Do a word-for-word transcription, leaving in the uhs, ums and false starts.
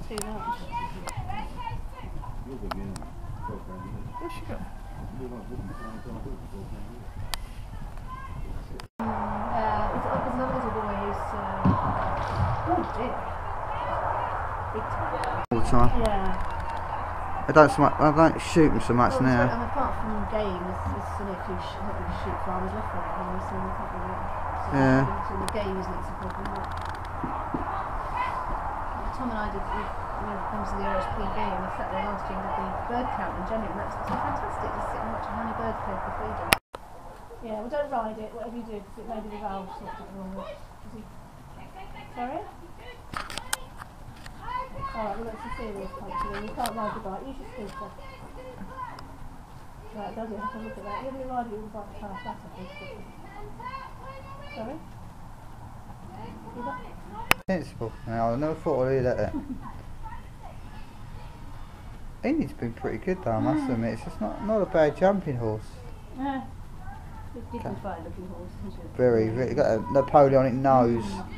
too much. What's she got? Uh, there's another little boy who's uh, oh dear. Big time. All the time? Yeah. I don't so much, I don't shoot them so much well, now. And apart from game, there's, there's only a few sh not really shoot farmers left right now, so we can't really so yeah. So the game isn't a problem. But Tom and I did, we, you know, comes to the R S P game, we sat there last year and did the bird count in January, and that's it's fantastic to sit and watch how many birds go for feeding. Yeah, well don't ride it, whatever you do, because it may be the valve sort of wrong. Sorry? Alright, well that's a serious punch. You can't ride the bike, use your scooter. Right, does it? Have a look at that. You'll be riding with the bike past that, I think. Sorry? You got Sensible. Now, I never thought I'd hear that there. Indy's been pretty good though, I must admit. It's just not, not a bad jumping horse. Yeah. It's a dignified looking horse, isn't it? Very, very, got a Napoleonic nose. Mm.